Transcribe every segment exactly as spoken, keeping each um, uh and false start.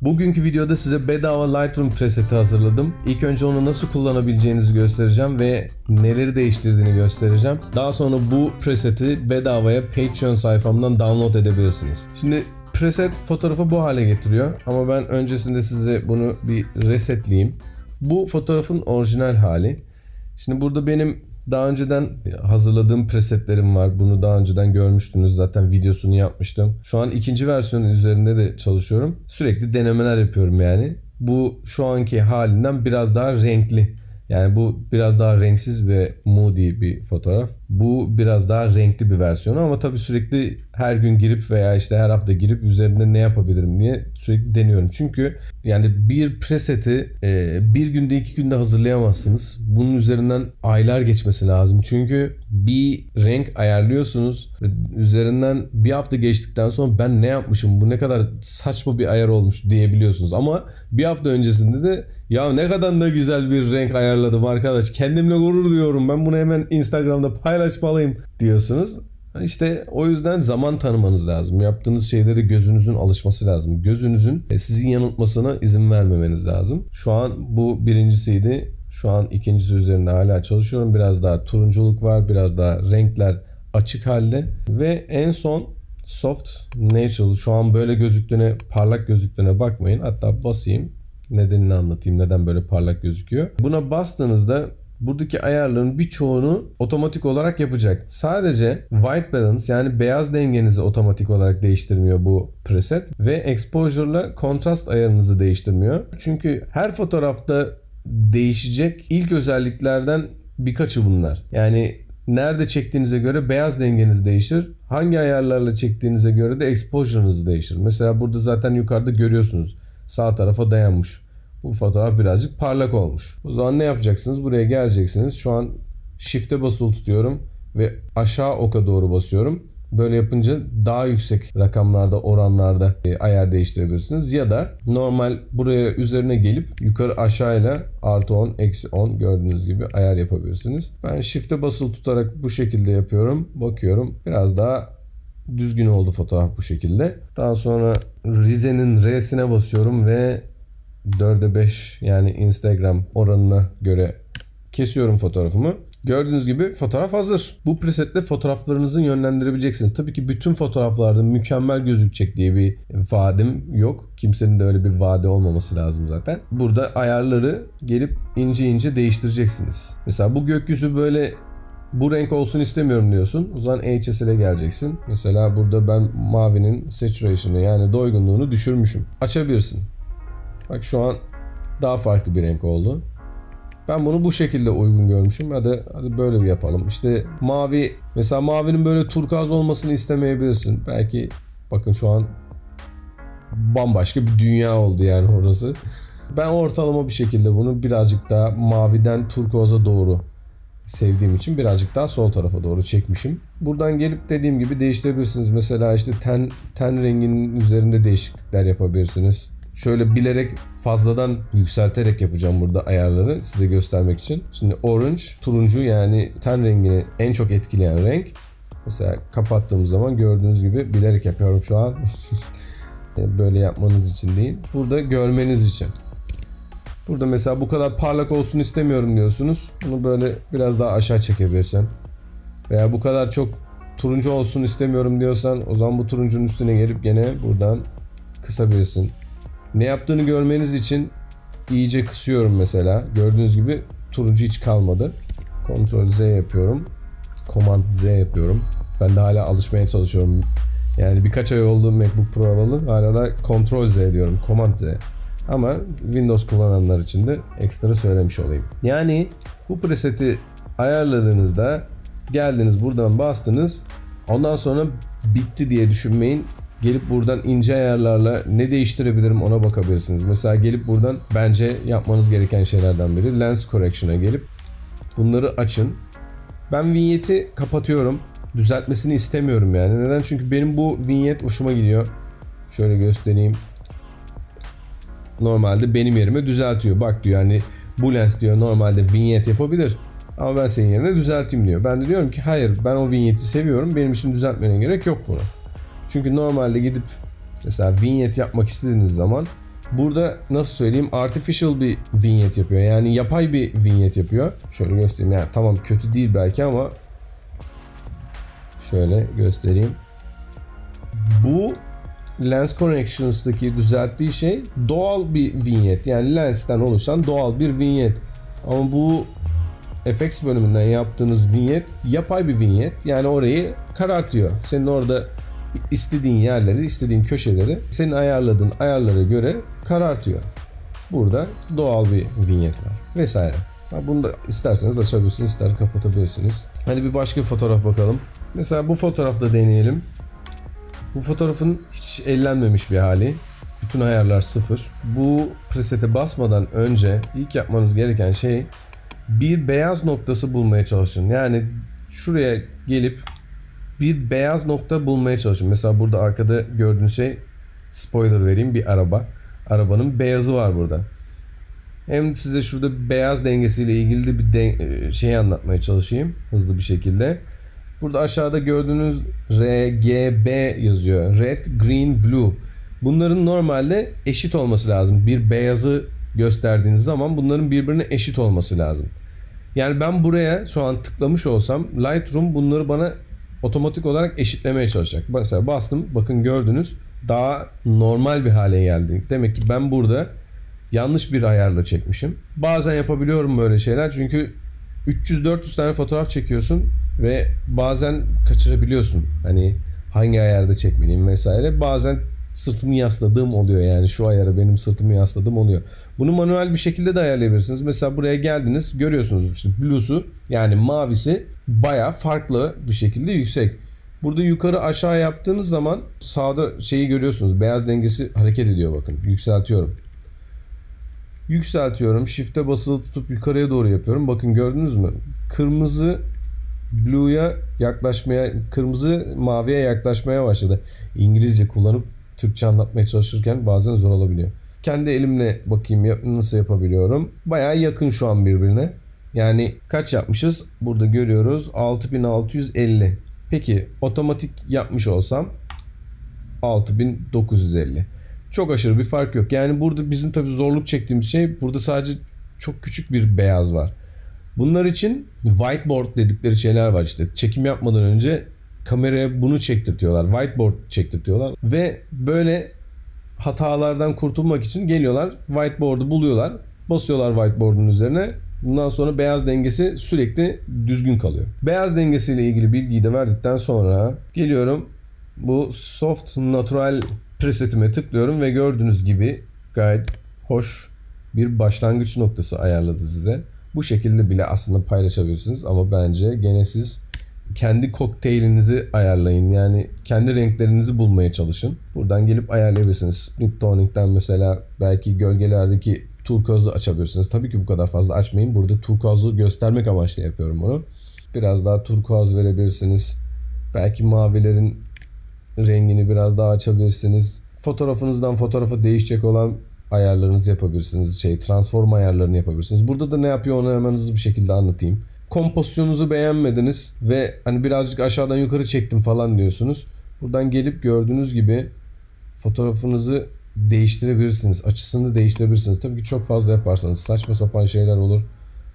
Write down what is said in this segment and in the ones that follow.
Bugünkü videoda size bedava Lightroom preseti hazırladım. İlk önce onu nasıl kullanabileceğinizi göstereceğim ve neleri değiştirdiğini göstereceğim. Daha sonra bu preseti bedavaya Patreon sayfamdan download edebilirsiniz. Şimdi preset fotoğrafı bu hale getiriyor ama ben öncesinde size bunu bir resetleyeyim. Bu fotoğrafın orijinal hali. Şimdi burada benim daha önceden hazırladığım presetlerim var. Bunu daha önceden görmüştünüz. Zaten videosunu yapmıştım. Şu an ikinci versiyonun üzerinde de çalışıyorum. Sürekli denemeler yapıyorum yani. Bu şu anki halinden biraz daha renkli. Yani bu biraz daha renksiz ve moody bir fotoğraf. Bu biraz daha renkli bir versiyonu ama tabii sürekli her gün girip veya işte her hafta girip üzerinde ne yapabilirim diye sürekli deniyorum. Çünkü yani bir preseti bir günde iki günde hazırlayamazsınız. Bunun üzerinden aylar geçmesi lazım. Çünkü bir renk ayarlıyorsunuz. Üzerinden bir hafta geçtikten sonra ben ne yapmışım, bu ne kadar saçma bir ayar olmuş diyebiliyorsunuz. Ama bir hafta öncesinde de ya ne kadar da güzel bir renk ayarladım arkadaş, kendimle gurur duyuyorum, ben bunu hemen Instagram'da paylaşmalıyım diyorsunuz. İşte o yüzden zaman tanımanız lazım. Yaptığınız şeyleri gözünüzün alışması lazım. Gözünüzün sizin yanıltmasına izin vermemeniz lazım. Şu an bu birincisiydi. Şu an ikincisi üzerinde hala çalışıyorum. Biraz daha turunculuk var. Biraz daha renkler açık halde. Ve en son soft natural. Şu an böyle gözüktüğüne, parlak gözüktüğüne bakmayın. Hatta basayım. Nedenini anlatayım. Neden böyle parlak gözüküyor. Buna bastığınızda buradaki ayarların birçoğunu otomatik olarak yapacak. Sadece white balance yani beyaz dengenizi otomatik olarak değiştirmiyor bu preset ve exposure'la kontrast ayarınızı değiştirmiyor. Çünkü her fotoğrafta değişecek ilk özelliklerden birkaçı bunlar. Yani nerede çektiğinize göre beyaz dengeniz değişir. Hangi ayarlarla çektiğinize göre de exposure'ınız değişir. Mesela burada zaten yukarıda görüyorsunuz. Sağ tarafa dayanmış. Bu fotoğraf birazcık parlak olmuş. O zaman ne yapacaksınız? Buraya geleceksiniz. Şu an Shift'e basılı tutuyorum ve aşağı oka doğru basıyorum. Böyle yapınca daha yüksek rakamlarda, oranlarda ayar değiştirebilirsiniz. Ya da normal buraya üzerine gelip yukarı aşağıyla artı on, eksi on gördüğünüz gibi ayar yapabilirsiniz. Ben Shift'e basılı tutarak bu şekilde yapıyorum. Bakıyorum. Biraz daha düzgün oldu fotoğraf bu şekilde. Daha sonra Rize'nin R'sine basıyorum ve dörde beş yani Instagram oranına göre kesiyorum fotoğrafımı. Gördüğünüz gibi fotoğraf hazır. Bu presetle fotoğraflarınızı yönlendirebileceksiniz. Tabii ki bütün fotoğraflarda mükemmel gözükecek diye bir vaadim yok. Kimsenin de öyle bir vaadi olmaması lazım zaten. Burada ayarları gelip ince ince değiştireceksiniz. Mesela bu gökyüzü böyle bu renk olsun istemiyorum diyorsun. O zaman H S L'e geleceksin. Mesela burada ben mavinin saturation'ı yani doygunluğunu düşürmüşüm. Açabilirsin. Bak şu an daha farklı bir renk oldu. Ben bunu bu şekilde uygun görmüşüm. Hadi, hadi böyle bir yapalım. İşte mavi, mesela mavinin böyle turkuaz olmasını istemeyebilirsin. Belki bakın şu an bambaşka bir dünya oldu yani orası. Ben ortalama bir şekilde bunu birazcık daha maviden turkuaza doğru sevdiğim için birazcık daha sol tarafa doğru çekmişim. Buradan gelip dediğim gibi değiştirebilirsiniz. Mesela işte ten, ten renginin üzerinde değişiklikler yapabilirsiniz. Şöyle bilerek fazladan yükselterek yapacağım burada ayarları size göstermek için. Şimdi orange, turuncu yani ten rengini en çok etkileyen renk. Mesela kapattığım zaman gördüğünüz gibi bilerek yapıyorum şu an. Böyle yapmanız için değil. Burada görmeniz için. Burada mesela bu kadar parlak olsun istemiyorum diyorsunuz. Bunu böyle biraz daha aşağı çekebilirsen. Veya bu kadar çok turuncu olsun istemiyorum diyorsan o zaman bu turuncunun üstüne gelip gene buradan kısabilirsin. Ne yaptığını görmeniz için iyice kısıyorum mesela. Gördüğünüz gibi turuncu hiç kalmadı. Ctrl Z yapıyorum. Command Z yapıyorum. Ben de hala alışmaya çalışıyorum. Yani birkaç ay oldu MacBook Pro alalı. Hala da Ctrl Z diyorum. Command Z. Ama Windows kullananlar için de ekstra söylemiş olayım. Yani bu preseti ayarladığınızda geldiniz buradan bastınız. Ondan sonra bitti diye düşünmeyin. Gelip buradan ince ayarlarla ne değiştirebilirim ona bakabilirsiniz. Mesela gelip buradan bence yapmanız gereken şeylerden biri Lens Correction'a gelip bunları açın. Ben vignet'i kapatıyorum. Düzeltmesini istemiyorum yani. Neden? Çünkü benim bu vignet hoşuma gidiyor. Şöyle göstereyim. Normalde benim yerime düzeltiyor. Bak diyor yani bu lens diyor normalde vignet yapabilir. Ama ben senin yerine düzelteyim diyor. Ben de diyorum ki hayır, ben o vigneti seviyorum. Benim için düzeltmene gerek yok bunu. Çünkü normalde gidip mesela vignette yapmak istediğiniz zaman Burada nasıl söyleyeyim, artificial bir vignette yapıyor. Yani yapay bir vignette yapıyor. Şöyle göstereyim. Yani tamam kötü değil belki ama şöyle göstereyim. Bu Lens Connections'daki düzelttiği şey doğal bir vignette. Yani lensten oluşan doğal bir vignette. Ama bu F X bölümünden yaptığınız vignette yapay bir vignette. Yani orayı karartıyor. Senin orada istediğin yerleri, istediğin köşeleri senin ayarladığın ayarlara göre karartıyor. Burada doğal bir vignette var vesaire. Bunu da isterseniz açabilirsiniz, ister kapatabilirsiniz. Hadi bir başka fotoğraf bakalım. Mesela bu fotoğrafta deneyelim. Bu fotoğrafın hiç ellenmemiş bir hali. Bütün ayarlar sıfır. Bu presete basmadan önce ilk yapmanız gereken şey bir beyaz noktası bulmaya çalışın. Yani şuraya gelip bir beyaz nokta bulmaya çalışın. Mesela burada arkada gördüğünüz şey, spoiler vereyim, bir araba. Arabanın beyazı var burada. Hem size şurada beyaz dengesiyle ilgili de bir de şeyi anlatmaya çalışayım hızlı bir şekilde. Burada aşağıda gördüğünüz R G B yazıyor. Red, Green, Blue. Bunların normalde eşit olması lazım. Bir beyazı gösterdiğiniz zaman bunların birbirine eşit olması lazım. Yani ben buraya şu an tıklamış olsam Lightroom bunları bana otomatik olarak eşitlemeye çalışacak. Mesela bastım, bakın gördünüz, daha normal bir hale geldi. Demek ki ben burada yanlış bir ayarla çekmişim. Bazen yapabiliyorum böyle şeyler çünkü üç yüz dört yüz tane fotoğraf çekiyorsun ve bazen kaçırabiliyorsun. Hani hangi ayarda çekmeliyim vesaire. Bazen sırtımı yasladığım oluyor, yani şu ayara benim sırtımı yasladığım oluyor. Bunu manuel bir şekilde de ayarlayabilirsiniz. Mesela buraya geldiniz, görüyorsunuz işte blue'su, yani mavisi bayağı farklı bir şekilde yüksek. Burada yukarı aşağı yaptığınız zaman sağda şeyi görüyorsunuz, beyaz dengesi hareket ediyor, bakın yükseltiyorum. Yükseltiyorum, shift'e basılı tutup yukarıya doğru yapıyorum. Bakın gördünüz mü? Kırmızı blue'ya yaklaşmaya, kırmızı maviye yaklaşmaya başladı. İngilizce kullanıp Türkçe anlatmaya çalışırken bazen zor olabiliyor. Kendi elimle bakayım nasıl yapabiliyorum. Bayağı yakın şu an birbirine. Yani kaç yapmışız? Burada görüyoruz altı bin altı yüz elli. Peki otomatik yapmış olsam altı bin dokuz yüz elli. Çok aşırı bir fark yok. Yani burada bizim tabii zorluk çektiğimiz şey, burada sadece çok küçük bir beyaz var. Bunlar için whiteboard dedikleri şeyler var işte. Çekim yapmadan önce kameraya bunu çektirtiyorlar. Whiteboard çektirtiyorlar. Ve böyle hatalardan kurtulmak için geliyorlar, whiteboard'u buluyorlar. Basıyorlar whiteboard'un üzerine. Bundan sonra beyaz dengesi sürekli düzgün kalıyor. Beyaz dengesiyle ilgili bilgiyi de verdikten sonra geliyorum. Bu soft natural presetime tıklıyorum ve gördüğünüz gibi gayet hoş bir başlangıç noktası ayarladı size. Bu şekilde bile aslında paylaşabilirsiniz ama bence gene siz kendi kokteylinizi ayarlayın. Yani kendi renklerinizi bulmaya çalışın. Buradan gelip ayarlayabilirsiniz. Split toning'den mesela belki gölgelerdeki turkuazı açabilirsiniz. Tabii ki bu kadar fazla açmayın. Burada turkuazı göstermek amaçlı yapıyorum bunu. Biraz daha turkuaz verebilirsiniz. Belki mavilerin rengini biraz daha açabilirsiniz. Fotoğrafınızdan fotoğrafa değişecek olan ayarlarınızı yapabilirsiniz. Şey, transform ayarlarını yapabilirsiniz. Burada da ne yapıyor onu hemen hızlı bir şekilde anlatayım. Kompozisyonunuzu beğenmediniz ve hani birazcık aşağıdan yukarı çektim falan diyorsunuz. Buradan gelip gördüğünüz gibi fotoğrafınızı değiştirebilirsiniz. Açısını değiştirebilirsiniz. Tabii ki çok fazla yaparsanız saçma sapan şeyler olur.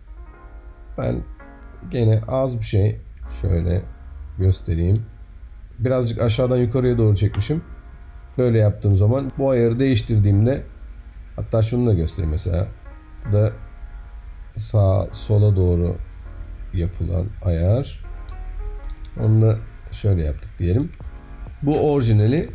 Ben gene az bir şey şöyle göstereyim. Birazcık aşağıdan yukarıya doğru çekmişim. Böyle yaptığım zaman bu ayarı değiştirdiğimde, hatta şunu da göstereyim mesela. Bu da sağa sola doğru yapılan ayar. Onu da şöyle yaptık diyelim. Bu orijinali,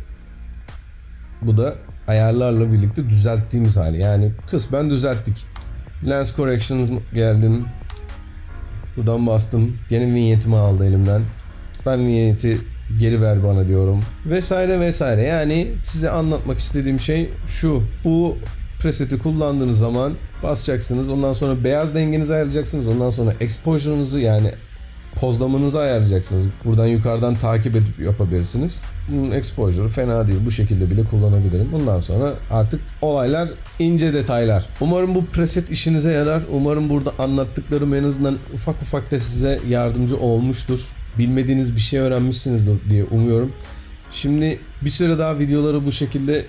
bu da ayarlarla birlikte düzelttiğimiz hali. Yani kısmen düzelttik. Lens Correction geldim. Buradan bastım. Gene vignetimi aldı elimden. Ben vigneti geri ver bana diyorum. Vesaire vesaire. Yani size anlatmak istediğim şey şu. Bu preseti kullandığınız zaman basacaksınız. Ondan sonra beyaz dengenizi ayarlayacaksınız. Ondan sonra exposure'ınızı, yani pozlamanızı ayarlayacaksınız. Buradan yukarıdan takip edip yapabilirsiniz. Bunun exposure'u fena değil. Bu şekilde bile kullanabilirim. Bundan sonra artık olaylar ince detaylar. Umarım bu preset işinize yarar. Umarım burada anlattıklarım en azından ufak ufak da size yardımcı olmuştur. Bilmediğiniz bir şey öğrenmişsinizdir diye umuyorum. Şimdi bir süre daha videoları bu şekilde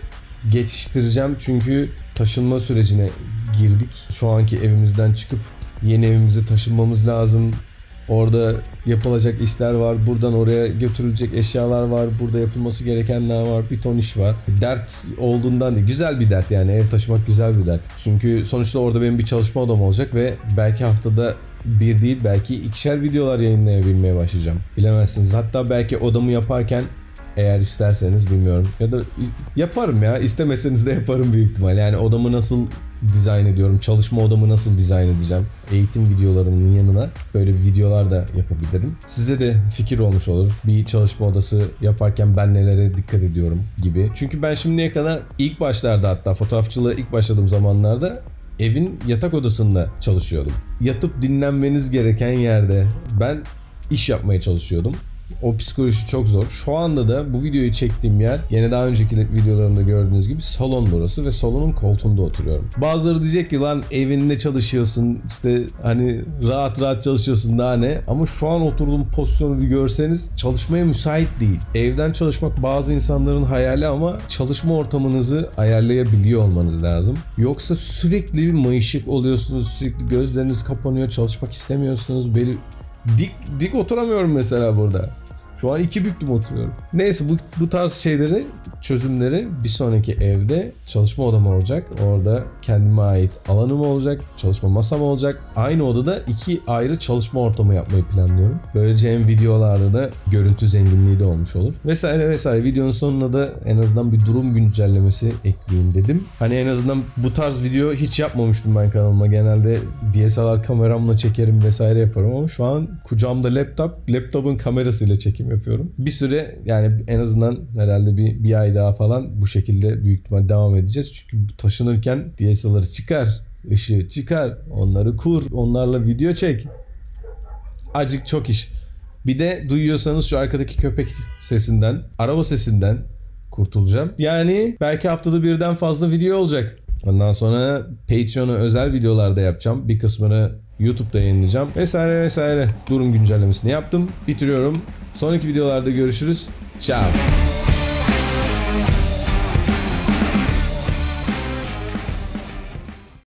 geçiştireceğim çünkü taşınma sürecine girdik. Şu anki evimizden çıkıp yeni evimize taşınmamız lazım. Orada yapılacak işler var. Buradan oraya götürülecek eşyalar var. Burada yapılması gerekenler var. Bir ton iş var. Dert olduğundan değil. Güzel bir dert yani. Ev taşımak güzel bir dert. Çünkü sonuçta orada benim bir çalışma odam olacak ve belki haftada bir değil belki ikişer videolar yayınlayabilmeye başlayacağım. Bilemezsiniz. Hatta belki odamı yaparken eğer isterseniz bilmiyorum. Ya da yaparım ya. İstemeseniz de yaparım büyük ihtimal. Yani odamı nasıl dizayn ediyorum, çalışma odamı nasıl dizayn edeceğim, eğitim videolarımın yanına böyle videolar da yapabilirim. Size de fikir olmuş olur. Bir çalışma odası yaparken ben nelere dikkat ediyorum gibi. Çünkü ben şimdiye kadar ilk başlarda hatta fotoğrafçılığa ilk başladığım zamanlarda evin yatak odasında çalışıyordum. Yatıp dinlenmeniz gereken yerde ben iş yapmaya çalışıyordum. O psikoloji çok zor. Şu anda da bu videoyu çektiğim yer yine daha önceki videolarımda gördüğünüz gibi salon burası ve salonun koltuğunda oturuyorum. Bazıları diyecek ki lan evinde çalışıyorsun işte hani rahat rahat çalışıyorsun daha ne? Ama şu an oturduğum pozisyonu bir görseniz çalışmaya müsait değil. Evden çalışmak bazı insanların hayali ama çalışma ortamınızı ayarlayabiliyor olmanız lazım. Yoksa sürekli bir mayışık oluyorsunuz, sürekli gözleriniz kapanıyor, çalışmak istemiyorsunuz. Beli Dik dik oturamıyorum mesela burada. Şu an iki büklüm oturuyorum. Neyse bu, bu tarz şeyleri, çözümleri bir sonraki evde çalışma odam olacak. Orada kendime ait alanım olacak. Çalışma masam olacak. Aynı odada iki ayrı çalışma ortamı yapmayı planlıyorum. Böylece hem videolarda da görüntü zenginliği de olmuş olur. Vesaire vesaire. Videonun sonuna da en azından bir durum güncellemesi ekleyeyim dedim. Hani en azından bu tarz video hiç yapmamıştım ben kanalıma. Genelde D S L R kameramla çekerim vesaire yaparım ama şu an kucağımda laptop, laptopun kamerasıyla çekim yapıyorum. Bir süre yani en azından herhalde bir, bir ay daha falan bu şekilde büyük ihtimal devam edeceğiz. Çünkü taşınırken D S L R'ı çıkar, ışığı çıkar, onları kur, onlarla video çek. Acık çok iş. Bir de duyuyorsanız şu arkadaki köpek sesinden, araba sesinden kurtulacağım. Yani belki haftada birden fazla video olacak. Ondan sonra Patreon'a özel videolarda yapacağım. Bir kısmını YouTube'da yayınlayacağım. Vesaire vesaire. Durum güncellemesini yaptım. Bitiriyorum. Sonraki videolarda görüşürüz. Ciao.